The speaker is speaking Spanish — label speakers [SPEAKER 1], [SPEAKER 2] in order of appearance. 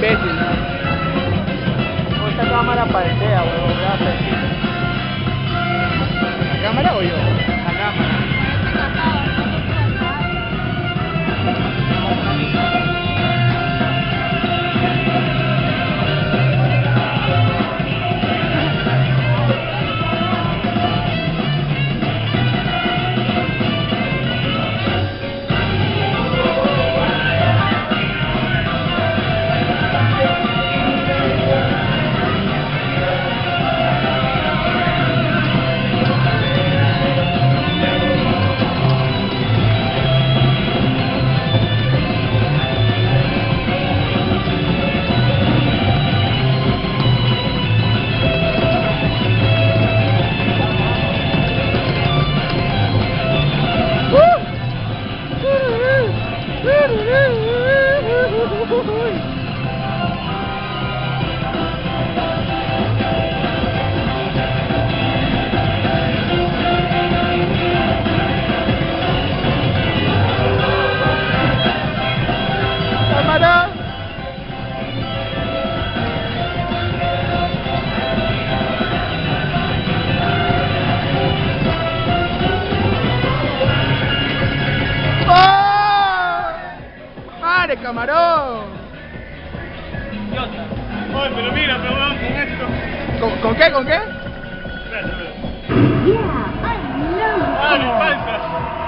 [SPEAKER 1] imbécil.
[SPEAKER 2] O esta cámara parecea, weón.
[SPEAKER 1] ¿La cámara o yo?
[SPEAKER 2] La cámara.
[SPEAKER 1] ¡Camarón!
[SPEAKER 2] Idiota.
[SPEAKER 3] Oye, pero mira, pero vamos con esto.
[SPEAKER 1] ¿Con qué? ¿Con qué?
[SPEAKER 3] Espérate, espérate. Dale, falta.